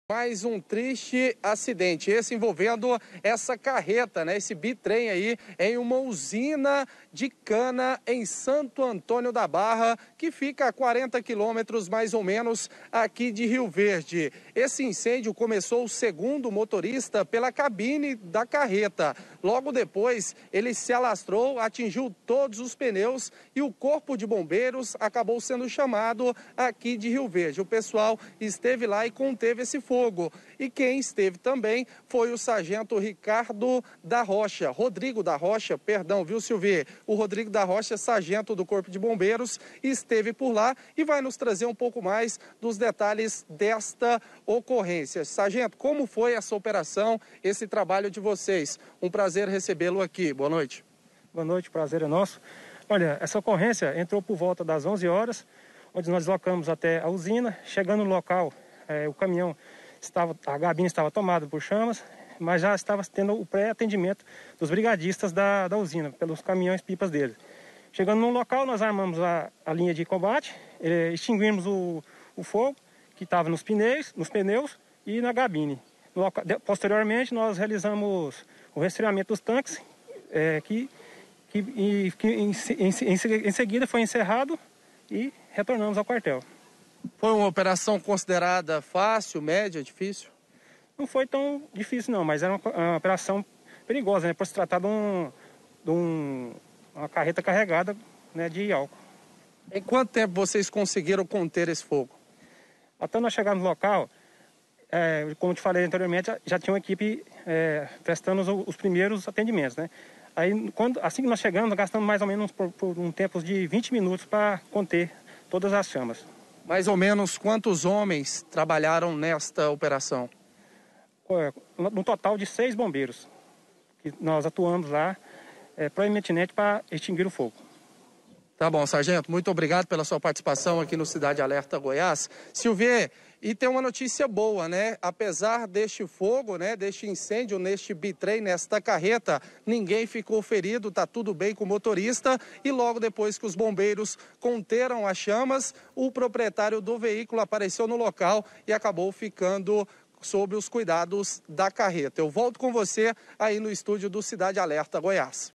Mais um triste acidente, esse envolvendo essa carreta, né? Esse bitrem aí em uma usina de cana em Santo Antônio da Barra, que fica a 40 quilômetros mais ou menos aqui de Rio Verde. Esse incêndio começou, segundo o motorista, pela cabine da carreta. Logo depois, ele se alastrou, atingiu todos os pneus e o corpo de bombeiros acabou sendo chamado aqui de Rio Verde. O pessoal esteve lá e conteve esse fogo. E quem esteve também foi o sargento Rodrigo da Rocha, viu, Silvia? O Rodrigo da Rocha, sargento do Corpo de Bombeiros, esteve por lá e vai nos trazer um pouco mais dos detalhes desta ocorrência. Sargento, como foi essa operação, esse trabalho de vocês? Um prazer recebê-lo aqui. Boa noite. Boa noite, prazer é nosso. Olha, essa ocorrência entrou por volta das 11 horas, onde nós deslocamos até a usina. Chegando no local, o caminhão a cabine estava tomada por chamas, mas já estava tendo o pré-atendimento dos brigadistas da usina, pelos caminhões-pipas deles. Chegando no local, nós armamos a linha de combate, extinguimos o fogo que estava nos pneus e na cabine. Posteriormente, nós realizamos o resfriamento dos tanques, que em seguida foi encerrado e retornamos ao quartel. Foi uma operação considerada fácil, média, difícil? Não foi tão difícil não, mas era uma operação perigosa, né? Por se tratar de uma carreta carregada, né, de álcool. Em quanto tempo vocês conseguiram conter esse fogo? Até nós chegarmos no local, como te falei anteriormente, já tinha uma equipe prestando os primeiros atendimentos, né? Aí, assim que nós chegamos, nós gastamos mais ou menos por um tempo de 20 minutos para conter todas as chamas. Mais ou menos quantos homens trabalharam nesta operação? No total de 6 bombeiros, que nós atuamos lá, proeminentemente para extinguir o fogo. Tá bom, sargento, muito obrigado pela sua participação aqui no Cidade Alerta Goiás. Silvia, e tem uma notícia boa, né? Apesar deste fogo, né, deste incêndio neste bitrem, nesta carreta, ninguém ficou ferido, tá tudo bem com o motorista. E logo depois que os bombeiros conteram as chamas, o proprietário do veículo apareceu no local e acabou ficando sob os cuidados da carreta. Eu volto com você aí no estúdio do Cidade Alerta Goiás.